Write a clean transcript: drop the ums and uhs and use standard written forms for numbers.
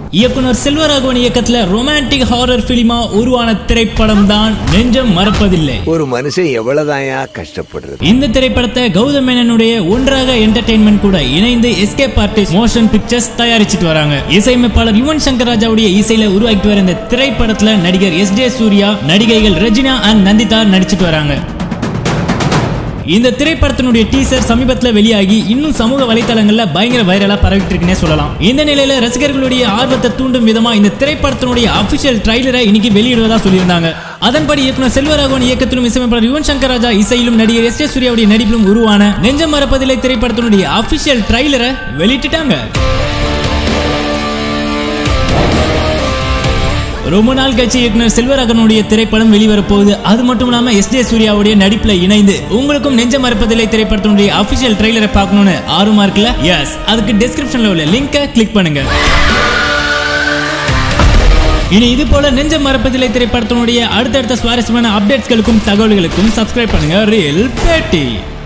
இயக்குனர் செல்வராகவன் இயக்கத்துல romantic horror பிலிமா உருவான திரைப்படம் தான் நெஞ்சம் மறப்பதில்லை. ஒரு மனுஷன் எவ்வளவுதாயா கஷ்டப்படுறது. இந்த திரைப்படத்தை கௌதம் மேனனுடைய ஒன்றாக என்டர்டெயின்மெண்ட் கூட இணைந்து எஸ்கேப் ஆர்டிஸ்ட் மோஷன் பிக்சர்ஸ் தயாரிச்சிட்டு வராங்க. இசையமைப்பாளர் யுவன் சங்கர் ராஜாவுடைய இசையில உருவாக்கிட்டு வர இந்த திரைப்படத்துல நடிகர் எஸ்.ஜே. சூர்யா, நடிகைகள் ரெஜினா அண்ட் நந்திதா நடிச்சிட்டு வராங்க. இந்த திரைப்படத்தினுடைய டீசர் சமீபத்தில் வெளியாகி இன்னும் சமூக வலைதளங்கள்ல பயங்கர வைரலா பரவிட்டு இருக்குன்னே சொல்லலாம். இந்த நிலையில ரசிகர்களுடைய ஆர்வத்தை தூண்டும் விதமா இந்த திரைப்படத்தினுடைய அபிஷியல் ட்ரைலரை இன்னைக்கு வெளியிடுவதா சொல்லியிருந்தாங்க. அதன்படி இயக்குனர் செல்வராகவன் இயக்கத்திலும் இசையமைப்பாளர் யுவன் சங்கர் ராஜா இசையிலும் நடிகர் எஸ்.ஜே. சூர்யாவுடைய நடிப்பிலும் உருவான நெஞ்சம் மறப்பதில்லை திரைப்படத்தினுடைய அபிஷியல் ட்ரைலரை வெளியிட்டாங்க. ரொம்ப நாள் கழிச்சு இயக்குனர் செல்வராகவனுடைய திரைப்படம் வெளிவரப்போகுது. அது மட்டும் இல்லாம எஸ்.ஜே. சூர்யாவுடைய நடிப்புல இணைந்து உங்களுக்கும் நெஞ்சம் மறப்பதில்லை திரைப்படத்தினுடைய அபிஷியல் ட்ரைலரை பார்க்கணும்னு ஆர்வமா இருக்குல்ல? எஸ், அதுக்கு டிஸ்கிரிப்ஷன்ல உள்ள லிங்கை கிளிக் பண்ணுங்க. இனி இது போல நெஞ்சம் மறப்பதில்லை திரைப்படத்தினுடைய அடுத்தடுத்த சுவாரஸ்யமான அப்டேட்ஸ்களுக்கும் தகவல்களுக்கும் சப்ஸ்கிரைப் பண்ணுங்க ரியல் பேட்டி.